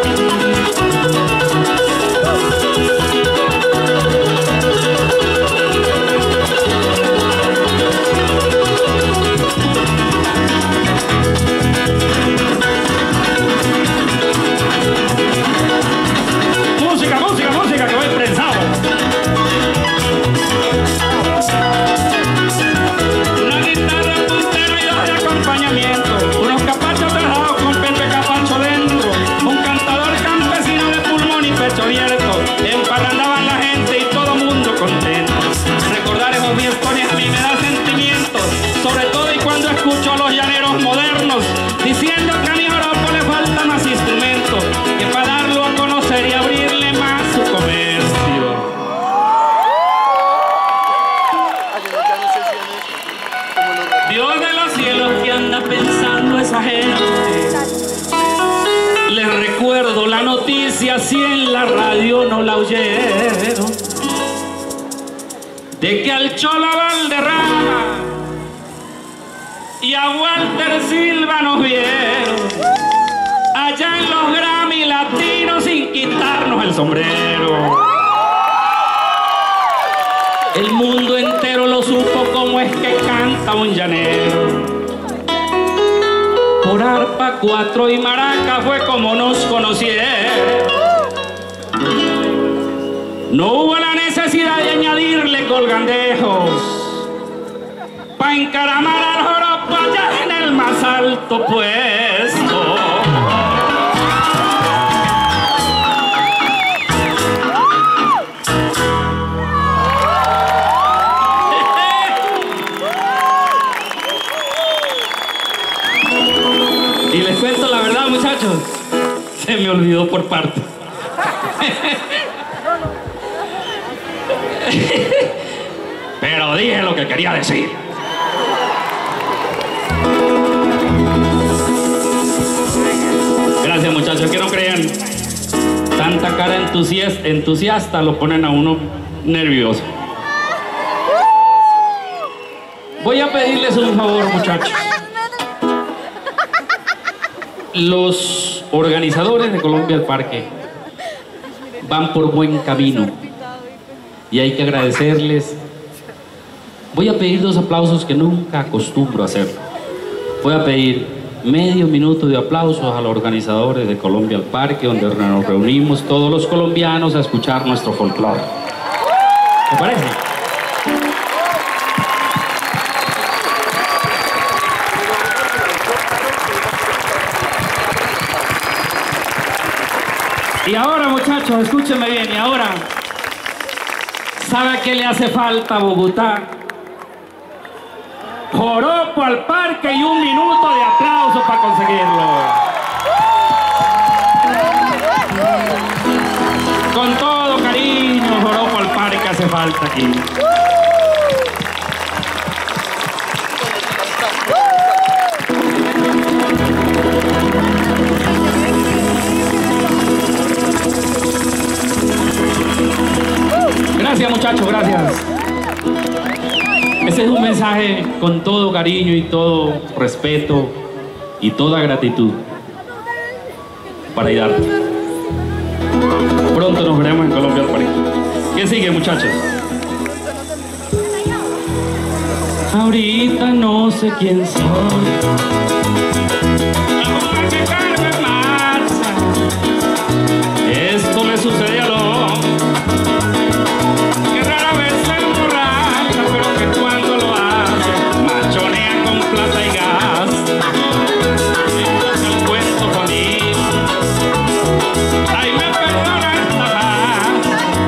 Si en la radio no la oyeron, de que al Cholo Valderrama y a Walter Silva nos vieron allá en los Grammy Latinos sin quitarnos el sombrero. El mundo entero lo supo como es que canta un llanero. Por arpa, cuatro y maraca fue como nos conocieron. No hubo la necesidad de añadirle colgandejos pa' encaramar al joropo allá en el más alto puesto. Y les cuento la verdad, muchachos, se me olvidó por parte. Pero dije lo que quería decir. Gracias, muchachos, que no crean. Tanta cara entusiasta lo ponen a uno nervioso. Voy a pedirles un favor, muchachos. Los organizadores de Colombia al Parque van por buen camino y hay que agradecerles. Voy a pedir 2 aplausos que nunca acostumbro a hacer. Voy a pedir medio minuto de aplausos a los organizadores de Colombia al Parque, donde nos reunimos todos los colombianos a escuchar nuestro folclore. ¿Te parece? Y ahora, muchachos, escúchenme bien, y ahora, ¿sabe qué le hace falta a Bogotá? Joropo al Parque y 1 minuto de aplauso para conseguirlo. Con todo cariño, Joropo al Parque hace falta aquí. Gracias, muchachos, gracias. Ese es un mensaje con todo cariño y todo respeto y toda gratitud para Hidarte. Pronto nos veremos en Colombia al Parque. ¿Qué sigue, muchachos? Ahorita no sé quién soy. Esto le sucede a los que rara vez se emborracha, pero que cuando lo hace machonea con plata y gas. Entonces el cuento bonito, ay, me perdona esta paz.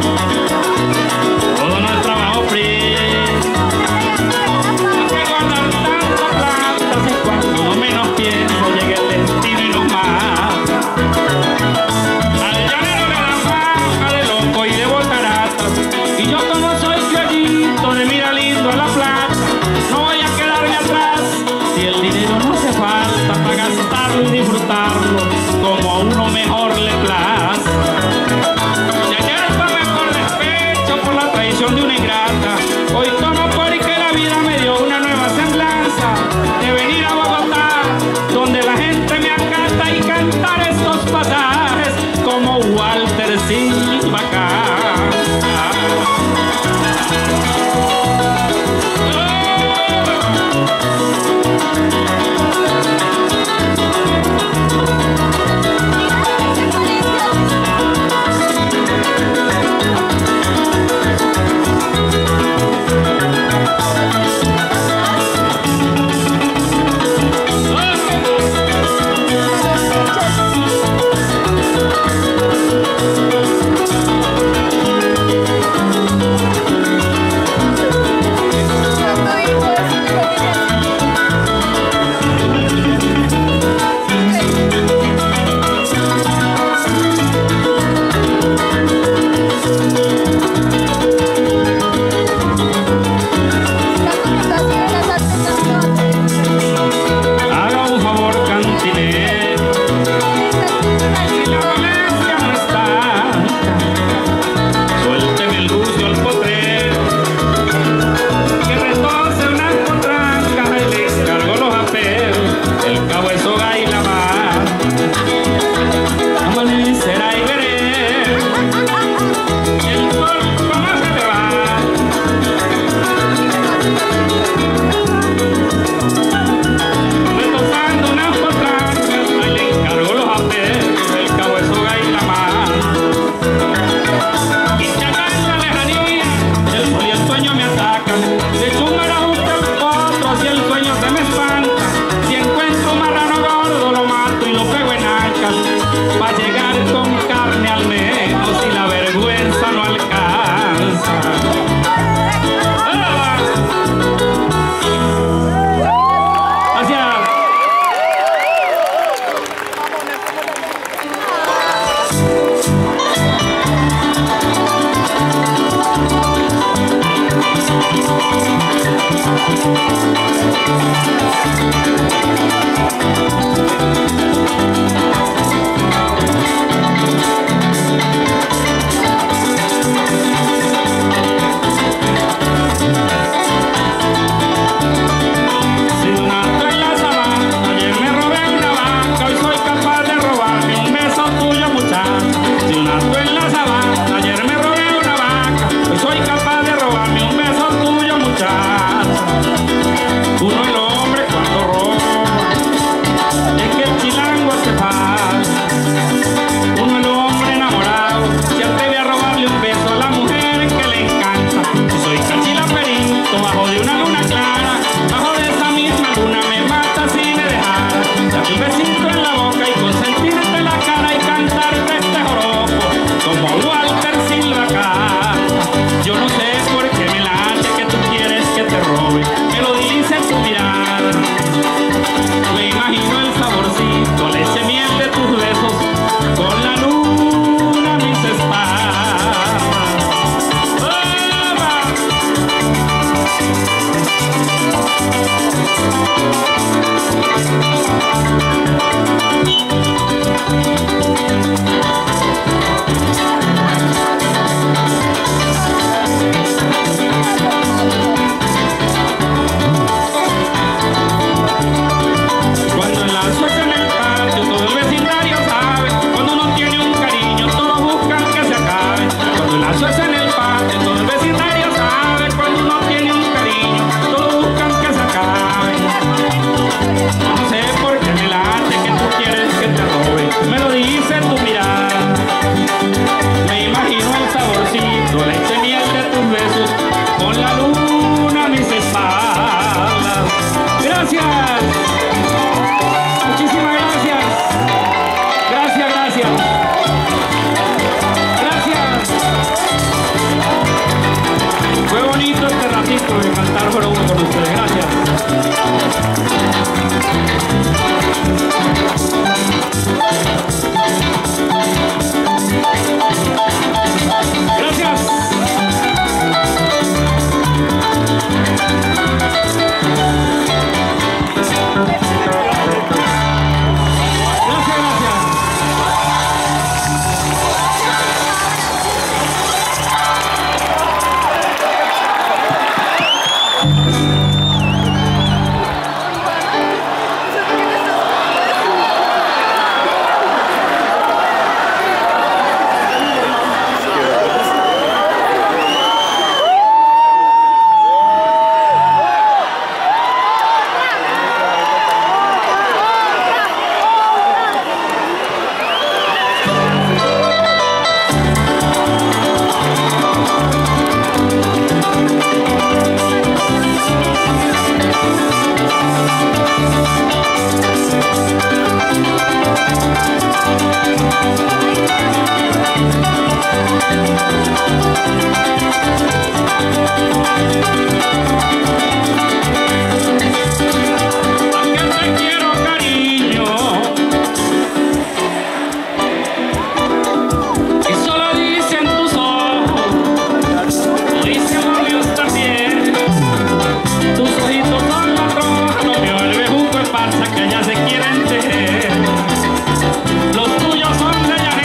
Todo no es trabajo frío, no que guardar tanta plata, si cuando menos pienso llega el destino y nos mata. Al llanero le da fama de loco y de botaratas, y yo como soy criollito de mira lindo a la plata, no voy a quedarme atrás si el dinero no hace falta para gastarlo y disfrutarlo como a uno mejor le place. que ya se quieren tejer. Los tuyos son de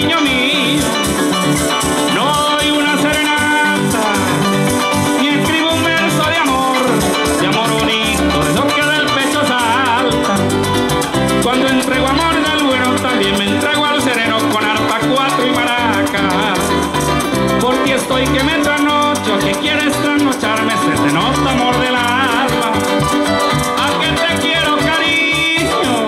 cariño mío. No doy una serenata, ni escribo un verso de amor bonito, de esos que del pecho salta. Cuando entrego amor del bueno, también me entrego al sereno con arpa, cuatro y maracas. Por ti estoy que me trasnocho, que quieres trasnocharme, se te nota amor del alma. ¿A qué te quiero, cariño?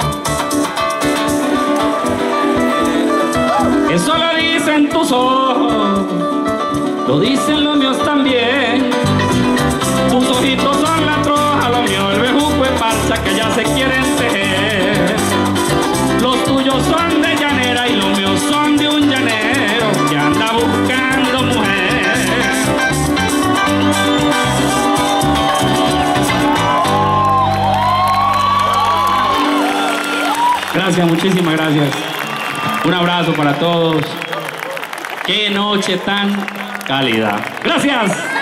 Eso lo dicen tus ojos, lo dicen los míos también. Tus ojitos son la troja, lo mío el bejuco es parcha que ya se quieren tejer. Los tuyos son de llanera y los míos son de un llanero que anda buscando mujer. Gracias, muchísimas gracias. Un abrazo para todos. Qué noche tan cálida. Gracias.